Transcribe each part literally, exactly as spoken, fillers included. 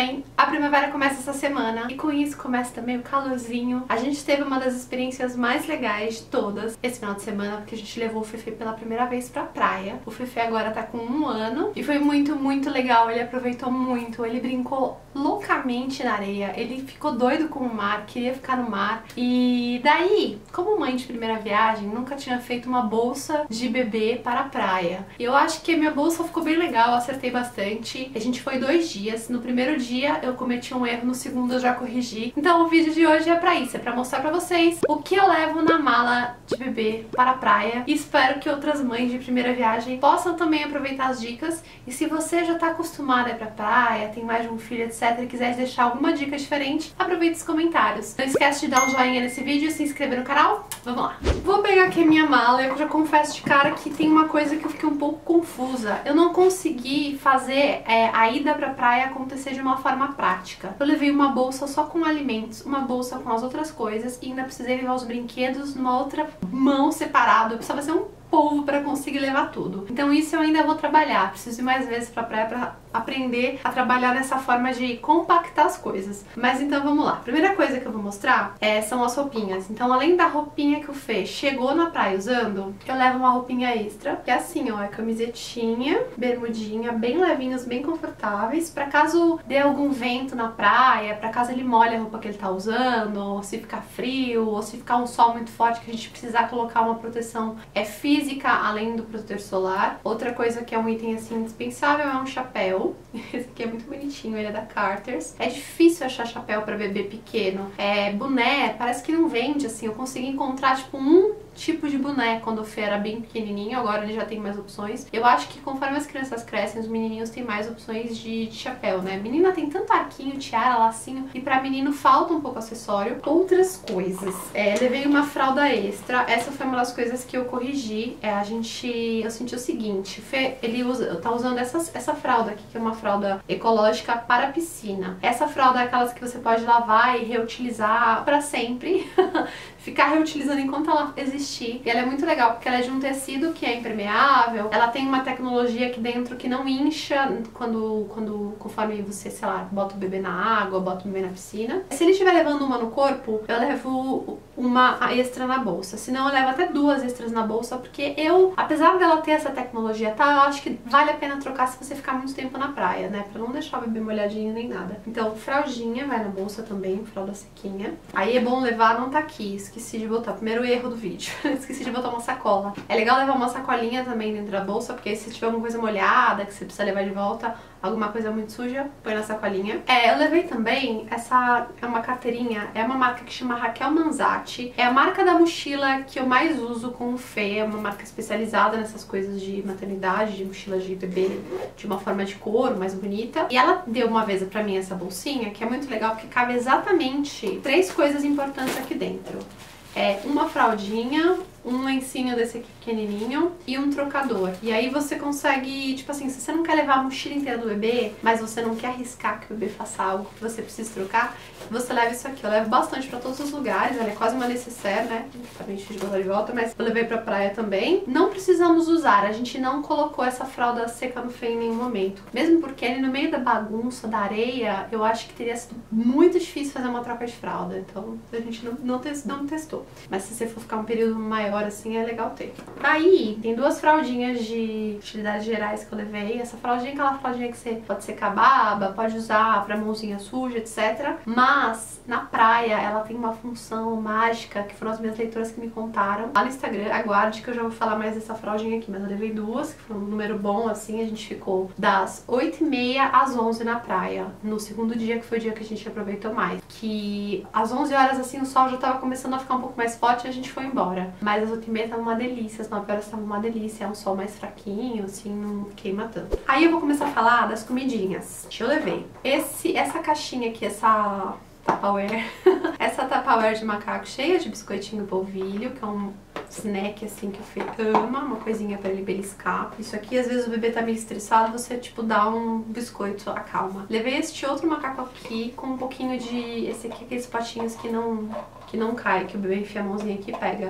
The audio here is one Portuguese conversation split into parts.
bem? A primavera começa essa semana e com isso começa também o calorzinho. A gente teve uma das experiências mais legais de todas esse final de semana, porque a gente levou o Fefe pela primeira vez pra praia. O Fefe agora tá com um ano e foi muito, muito legal. Ele aproveitou muito, ele brincou loucamente na areia, ele ficou doido com o mar, queria ficar no mar. E daí, como mãe de primeira viagem, nunca tinha feito uma bolsa de bebê para a praia. E eu acho que a minha bolsa ficou bem legal, eu acertei bastante. A gente foi dois dias. No primeiro dia eu cometi um erro, no segundo eu já corrigi. Então o vídeo de hoje é pra isso, é pra mostrar pra vocês o que eu levo na mala de bebê para a praia. E espero que outras mães de primeira viagem possam também aproveitar as dicas. E se você já tá acostumada a ir pra praia, tem mais de um filho, etcétera, e quiser deixar alguma dica diferente, aproveite os comentários. Não esquece de dar um joinha nesse vídeo e se inscrever no canal. Vamos lá! Vou pegar aqui a minha mala. Eu já confesso de cara que tem uma coisa que eu fiquei um pouco confusa. Eu não consegui fazer é, a ida pra praia acontecer de uma forma prática. Eu levei uma bolsa só com alimentos, uma bolsa com as outras coisas e ainda precisei levar os brinquedos numa outra mão separada. Eu precisava ser um polvo para conseguir levar tudo. Então isso eu ainda vou trabalhar. Preciso ir mais vezes pra praia pra aprender a trabalhar nessa forma de compactar as coisas. Mas então vamos lá. A primeira coisa que eu vou mostrar é, são as roupinhas. Então além da roupinha que o Fê chegou na praia usando, eu levo uma roupinha extra, que é assim, ó, é camisetinha, bermudinha, bem levinhos, bem confortáveis, pra caso dê algum vento na praia, pra caso ele molhe a roupa que ele tá usando, ou se ficar frio, ou se ficar um sol muito forte que a gente precisar colocar uma proteção é física, além do protetor solar. Outra coisa que é um item assim indispensável é um chapéu. Esse aqui é muito bonitinho, ele é da Carter's. É difícil achar chapéu pra bebê pequeno. É, boné, parece que não vende, assim. Eu consegui encontrar, tipo, um tipo de boné quando o Fê era bem pequenininho. Agora ele já tem mais opções. Eu acho que conforme as crianças crescem, os menininhos têm mais opções de, de chapéu, né? Menina tem tanto arquinho, tiara, lacinho, e pra menino falta um pouco acessório. Outras coisas. É, levei uma fralda extra. Essa foi uma das coisas que eu corrigi. É, a gente... Eu senti o seguinte, o Fê, ele usa, tá usando essa, essa fralda aqui, que é uma fralda ecológica para piscina. Essa fralda é aquelas que você pode lavar e reutilizar pra sempre. Ficar reutilizando enquanto ela existir. E ela é muito legal porque ela é de um tecido que é impermeável, ela tem uma tecnologia aqui dentro que não incha quando, quando conforme você, sei lá, bota o bebê na água, bota o bebê na piscina. Se ele estiver levando uma no corpo, eu levo uma extra na bolsa. Senão eu levo até duas extras na bolsa, porque eu, apesar dela ter essa tecnologia, tá, eu acho que vale a pena trocar se você ficar muito tempo na praia, né? Pra não deixar o bebê molhadinho nem nada. Então, fraldinha vai na bolsa também, fralda sequinha. Aí é bom levar, não tá aqui, esqueci de botar, primeiro erro do vídeo, esqueci de botar uma sacola. É legal levar uma sacolinha também dentro da bolsa, porque se tiver alguma coisa molhada, que você precisa levar de volta, alguma coisa muito suja, põe na sacolinha. É, eu levei também, essa é uma carteirinha, é uma marca que chama Raquel Manzatti, é a marca da mochila que eu mais uso com o Fê, é uma marca especializada nessas coisas de maternidade, de mochila de bebê, de uma forma de couro, mais bonita. E ela deu uma vez pra mim essa bolsinha, que é muito legal, porque cabe exatamente três coisas importantes aqui dentro. É uma fraldinha, um lencinho desse aqui pequenininho e um trocador. E aí você consegue, tipo assim, se você não quer levar a mochila inteira do bebê, mas você não quer arriscar que o bebê faça algo que você precisa trocar, você leva isso aqui. Eu levo bastante pra todos os lugares, ela é quase uma necessaire, né? Tá bem difícil de botar de volta, mas eu levei pra praia também. Não precisamos usar, a gente não colocou essa fralda seca no Fê em nenhum momento. Mesmo porque ele, no meio da bagunça, da areia, eu acho que teria sido muito difícil fazer uma troca de fralda. Então a gente não, não, testou, não testou. Mas se você for ficar um período maior assim, é legal ter. Aí, tem duas fraldinhas de utilidades gerais que eu levei. Essa fraldinha é aquela fraldinha que você pode secar baba, pode usar pra mãozinha suja, etcétera. Mas, na praia, ela tem uma função mágica, que foram as minhas leitoras que me contaram. Lá no Instagram, aguarde que eu já vou falar mais dessa fraldinha aqui. Mas eu levei duas, que foi um número bom, assim. A gente ficou das oito e meia às onze na praia. No segundo dia, que foi o dia que a gente aproveitou mais. Que às onze horas, assim, o sol já tava começando a ficar um pouco mais forte e a gente foi embora. Mas às oito e meia tava uma delícia, às nove horas tava uma delícia, é um sol mais fraquinho, assim, não queima tanto. Aí eu vou começar a falar das comidinhas que eu levei. Esse, essa caixinha aqui, essa Tupperware, essa Tupperware de macaco cheia de biscoitinho polvilho, que é um snack, assim, que o Fê ama, uma coisinha pra ele beliscar. Isso aqui, às vezes o bebê tá meio estressado, você, tipo, dá um biscoito, acalma. Levei este outro macaco aqui com um pouquinho de... Esse aqui, aqueles potinhos que não, que não cai, que o bebê enfia a mãozinha aqui e pega.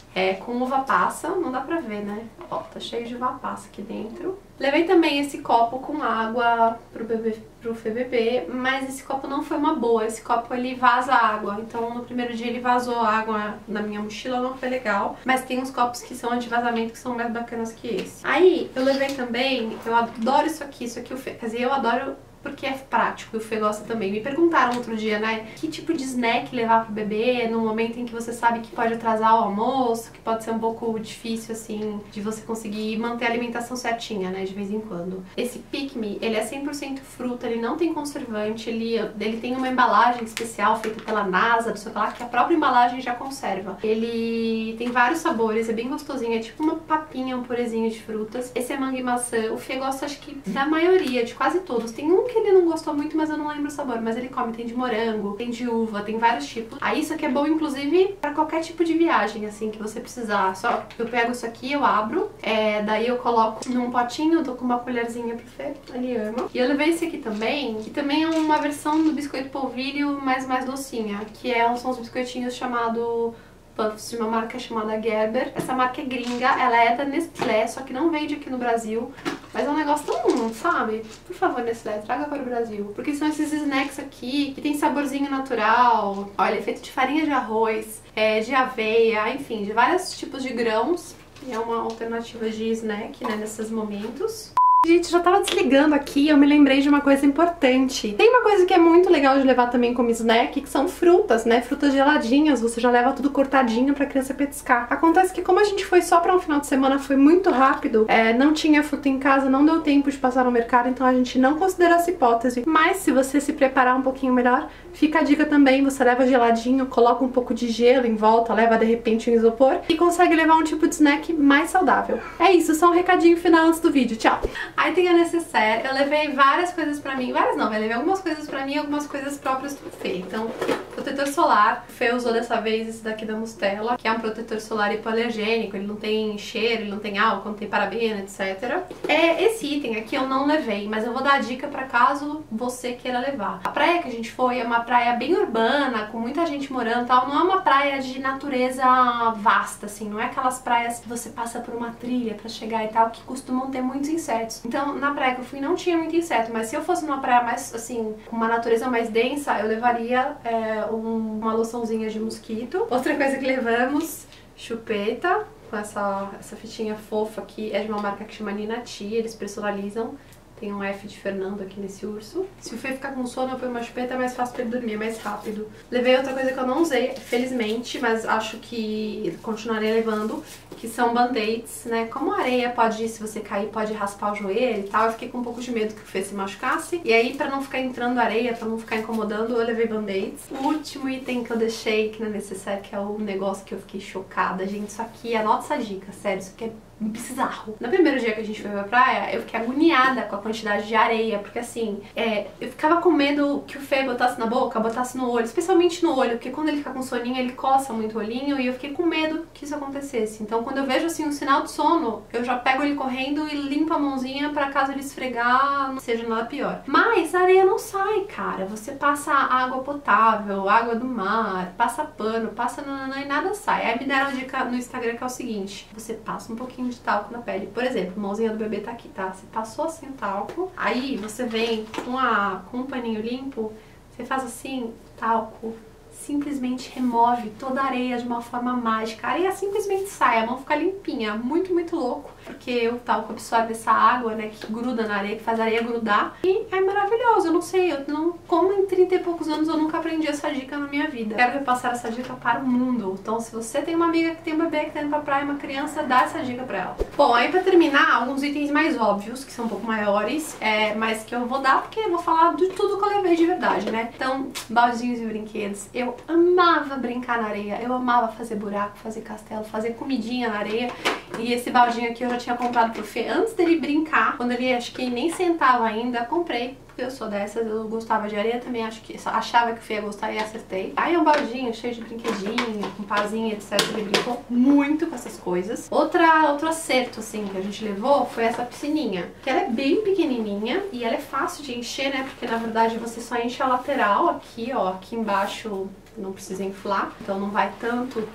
é, com uva passa, não dá pra ver, né? Ó, tá cheio de uva passa aqui dentro. Levei também esse copo com água pro bebê, pro Fê beber, mas esse copo não foi uma boa. Esse copo ele vaza água, então no primeiro dia ele vazou água na minha mochila, não foi legal. Mas tem uns copos que são anti-vazamento que são mais bacanas que esse. Aí eu levei também, eu adoro isso aqui, isso aqui o Fê, quer dizer, eu adoro porque é prático e o Fê gosta também. Me perguntaram outro dia, né, que tipo de snack levar pro bebê no momento em que você sabe que pode atrasar o almoço, que pode ser um pouco difícil, assim, de você conseguir manter a alimentação certinha, né, de vez em quando. Esse Pick Me, ele é cem por cento fruta, ele não tem conservante, ele, ele tem uma embalagem especial feita pela NASA, do sei lá, que a própria embalagem já conserva. Ele tem vários sabores, é bem gostosinho, é tipo uma papinha, um purezinho de frutas. Esse é manga e maçã, o Fê gosta, acho que, da maioria, de quase todos. Tem um que ele não gostou muito, mas eu não lembro o sabor, mas ele come, tem de morango, tem de uva, tem vários tipos. Aí isso aqui é bom, inclusive, pra qualquer tipo de viagem, assim, que você precisar. Só eu pego isso aqui, eu abro, é, daí eu coloco num potinho, dou com uma colherzinha pro Fê, ele ama. E eu levei esse aqui também, que também é uma versão do biscoito polvilho, mas mais docinha, que é, são os biscoitinhos chamado Puffs, de uma marca chamada Gerber. Essa marca é gringa, ela é da Nestlé, só que não vende aqui no Brasil. Mas é um negócio tão, sabe? Por favor, Nestlé, traga para o Brasil. Porque são esses snacks aqui, que tem saborzinho natural. Olha, é feito de farinha de arroz, é, de aveia, enfim, de vários tipos de grãos. E é uma alternativa de snack, né, nesses momentos. Gente, já tava desligando aqui, eu me lembrei de uma coisa importante. Tem uma coisa que é muito legal de levar também como snack, que são frutas, né? Frutas geladinhas, você já leva tudo cortadinho pra criança petiscar. Acontece que como a gente foi só pra um final de semana, foi muito rápido, é, não tinha fruta em casa, não deu tempo de passar no mercado, então a gente não considerou essa hipótese. Mas se você se preparar um pouquinho melhor, fica a dica também, você leva geladinho, coloca um pouco de gelo em volta, leva de repente um isopor e consegue levar um tipo de snack mais saudável. É isso, só um recadinho final antes do vídeo, tchau! Aí tem a necessaire, eu levei várias coisas pra mim, várias não, eu levei algumas coisas pra mim e algumas coisas próprias pro Fê. Então, protetor solar, o Fê usou dessa vez esse daqui da Mustela, que é um protetor solar hipoalergênico, ele não tem cheiro, ele não tem álcool, não tem parabena, etcétera. É, esse item aqui eu não levei, mas eu vou dar a dica pra caso você queira levar. A praia que a gente foi é uma praia bem urbana, com muita gente morando e tal, não é uma praia de natureza vasta, assim, não é aquelas praias que você passa por uma trilha pra chegar e tal, que costumam ter muitos insetos. Então, na praia que eu fui não tinha muito inseto, mas se eu fosse numa praia mais, assim, com uma natureza mais densa, eu levaria é, um, uma loçãozinha de mosquito. Outra coisa que levamos, chupeta, com essa, essa fitinha fofa aqui, é de uma marca que chama Ninati, eles personalizam. Tem um F de Fernando aqui nesse urso. Se o Fê ficar com sono, eu ponho uma chupeta, é mais fácil pra ele dormir, é mais rápido. Levei outra coisa que eu não usei, felizmente, mas acho que continuarei levando, que são band-aids, né? Como a areia pode, se você cair, pode raspar o joelho e tal, eu fiquei com um pouco de medo que o Fê se machucasse. E aí, pra não ficar entrando areia, pra não ficar incomodando, eu levei band-aids. O último item que eu deixei aqui na necessaire, que é o negócio que eu fiquei chocada, gente, isso aqui, anota essa dica, sério, isso aqui é bizarro. No primeiro dia que a gente foi pra praia, eu fiquei agoniada com a quantidade de areia, porque assim, é, eu ficava com medo que o Fê botasse na boca, botasse no olho, especialmente no olho, porque quando ele fica com soninho, ele coça muito o olhinho, e eu fiquei com medo que isso acontecesse. Então quando eu vejo assim um sinal de sono, eu já pego ele correndo e limpo a mãozinha pra caso ele esfregar, não seja nada pior. Mas a areia não sai, cara. Você passa água potável, água do mar, passa pano, passa nananã e nada sai. Aí me deram a dica no Instagram que é o seguinte, você passa um pouquinho de talco na pele. Por exemplo, a mãozinha do bebê tá aqui, tá? Você passou assim o talco, aí você vem com, a, com um paninho limpo, você faz assim, talco, simplesmente remove toda a areia de uma forma mágica. A areia simplesmente sai, a mão fica limpinha, muito, muito louco, porque o talco absorve essa água, né, que gruda na areia, que faz a areia grudar, e é maravilhoso. Eu não sei, eu não, como em trinta e poucos anos eu nunca aprendi essa dica na minha vida. Quero repassar essa dica para o mundo. Então, se você tem uma amiga que tem um bebê que tá indo pra praia, uma criança, dá essa dica pra ela. Bom, aí pra terminar, alguns itens mais óbvios, que são um pouco maiores, é, mas que eu vou dar porque eu vou falar de tudo que eu levei de verdade, né? Então, baldinhos e brinquedos. Eu amava brincar na areia, eu amava fazer buraco, fazer castelo, fazer comidinha na areia. E esse baldinho aqui eu já tinha comprado pro Fê antes dele brincar, quando ele acho que nem sentava ainda, comprei. Eu sou dessas, eu gostava de areia também, acho que achava que o Fê ia gostar e acertei. Aí é um baldinho cheio de brinquedinho, com pazinho, etcétera. Ele brincou muito com essas coisas. Outra, outro acerto, assim, que a gente levou foi essa piscininha, que ela é bem pequenininha e ela é fácil de encher, né? Porque na verdade você só enche a lateral aqui, ó, aqui embaixo não precisa inflar, então não vai tanto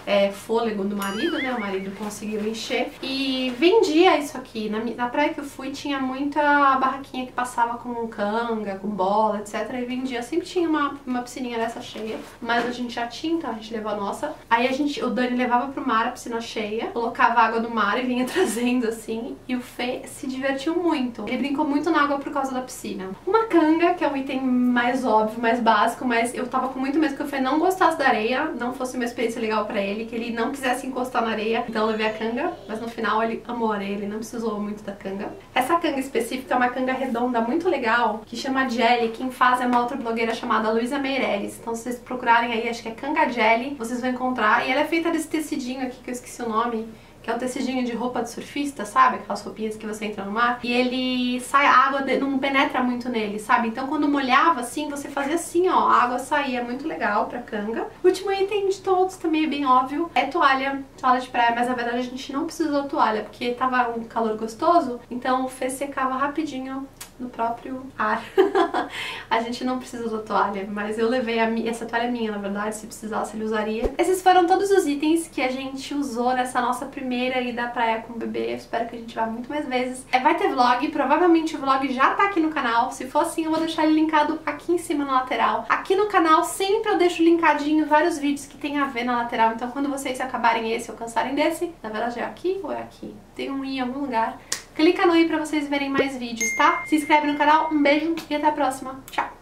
é, fôlego do marido, né? O marido conseguiu encher. E vendia isso aqui. Na, na praia que eu fui tinha muita barraquinha que passava com canga, com bola, etcétera. E vendia. Sempre tinha uma, uma piscininha dessa cheia. Mas a gente já tinha, então a gente levou a nossa. Aí a gente, o Dani levava pro mar a piscina cheia, colocava água do mar e vinha trazendo assim. E o Fê se divertiu muito. Ele brincou muito na água por causa da piscina. Uma canga, que é um item mais óbvio, mais básico, mas eu tava com muito medo que o Fê não gostasse da areia, não fosse uma experiência legal pra ele, que ele não quisesse encostar na areia. Então eu levei a canga, mas no final ele amou a areia, ele não precisou muito da canga. Essa canga específica é uma canga redonda muito legal, que chama Jelly. Quem faz é uma outra blogueira chamada Luísa Meireles. Então se vocês procurarem aí, acho que é Canga Jelly, vocês vão encontrar. E ela é feita desse tecidinho aqui, que eu esqueci o nome, que é o tecidinho de roupa de surfista, sabe? Aquelas roupinhas que você entra no mar. E ele sai, a água de, não penetra muito nele, sabe? Então quando molhava assim, você fazia assim, ó, a água saía. Muito legal pra canga. O último item de todos, também é bem óbvio, é toalha. Toalha de praia, mas na verdade a gente não precisou toalha, porque tava um calor gostoso, então o Fê secava rapidinho no próprio ar. A gente não precisa da toalha, mas eu levei a minha, essa toalha é minha, na verdade, se precisasse ele usaria. Esses foram todos os itens que a gente usou nessa nossa primeira ida à praia com o bebê. Eu espero que a gente vá muito mais vezes. É, vai ter vlog, provavelmente o vlog já tá aqui no canal. Se for assim, eu vou deixar ele linkado aqui em cima na lateral. Aqui no canal sempre eu deixo linkadinho vários vídeos que tem a ver na lateral, então quando vocês acabarem esse ou cansarem desse, na verdade é aqui ou é aqui? Tem um i em algum lugar. Clica no i pra vocês verem mais vídeos, tá? Se inscreve no canal, um beijo e até a próxima. Tchau!